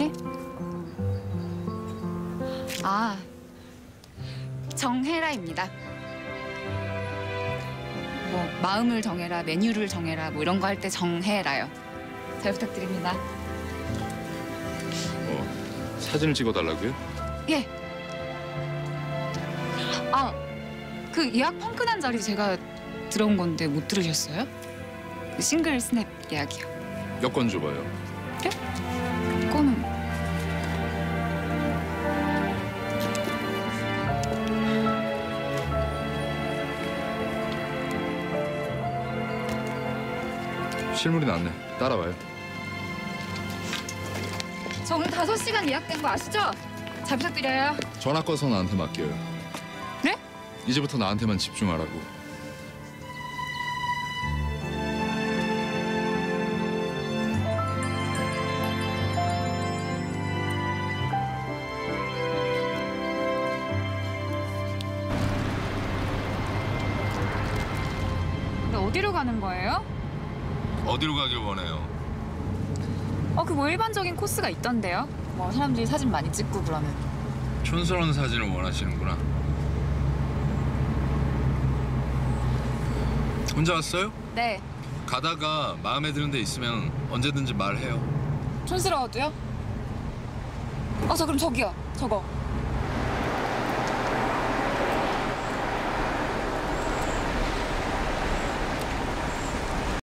네? 아, 정혜라입니다. 뭐 마음을 정해라, 메뉴를 정해라 뭐 이런 거 할 때 정혜라요. 잘 부탁드립니다. 사진을 찍어달라고요? 예. 아, 그 예약 펑크난 자리 제가 들어온 건데 못 들으셨어요? 그 싱글 스냅 예약이요. 여권 줘봐요. 네? 그거는... 실물이 낫네. 따라와요. 저 오늘 5시간 예약된 거 아시죠? 잘 부탁드려요. 전화 꺼서 나한테 맡겨요. 네? 이제부터 나한테만 집중하라고. 근데 어디로 가는 거예요? 어디로 가길 원해요? 그 뭐 일반적인 코스가 있던데요? 뭐 사람들이 사진 많이 찍고 그러는. 촌스러운 사진을 원하시는구나. 혼자 왔어요? 네. 가다가 마음에 드는 데 있으면 언제든지 말해요. 촌스러워도요? 저 그럼 저기요. 저거.